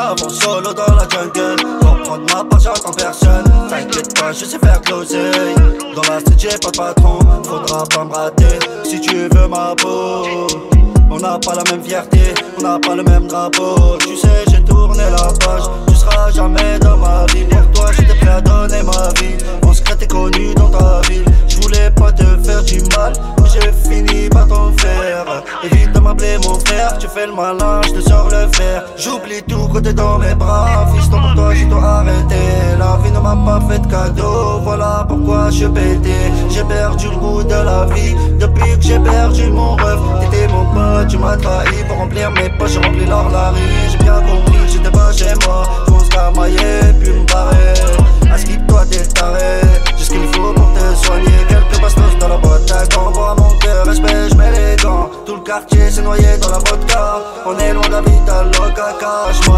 J'avance solo dans la jungle. Pour prendre ma part, j'attends personne. T'inquiète pas, je sais faire de l'oseille. Dans la street, j'ai pas de patron. Faudra pas me rater si tu veux ma peau. On n'a pas la même fierté, on n'a pas le même drapeau. Tu sais, j'ai tourné la page. Tu seras jamais dans ma vie. Pour toi, j'étais prêt à donner ma vie. En secret, t'es connu dans ta ville. Je voulais pas te faire du mal, mais j'ai fini par t'en faire. Évite de m'appeler mon frère, tu fais le malin, je te sors le fer. J'oublie tout quand t'es dans mes bras. Fiston, pour toi, j'ai tout arrêté. La vie ne m'a pas fait de cadeau. Voilà pourquoi je suis pété. J'ai perdu le goût de la vie depuis que j'ai perdu mon rêve. T'étais mon pote, tu m'as trahi. Pour remplir mes poches, j'ai rempli l'or-la-rie. J'ai bien compris que j'étais pas chez moi. Fonce camailler, puis me barrer. À skip, toi t'es taré. J'ai ce qu'il faut pour te soigner. Quelques bastos dans la boîte à gants. Vois mon cœur, respect, j'mets les gants. Tout le quartier s'est noyé dans la vodka. On est loin de la vie d'Aloca, cache-moi.